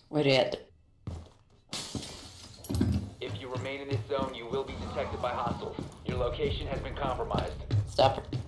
Red. If you remain in this zone, you will be detected by hostiles. Your location has been compromised. Stop it.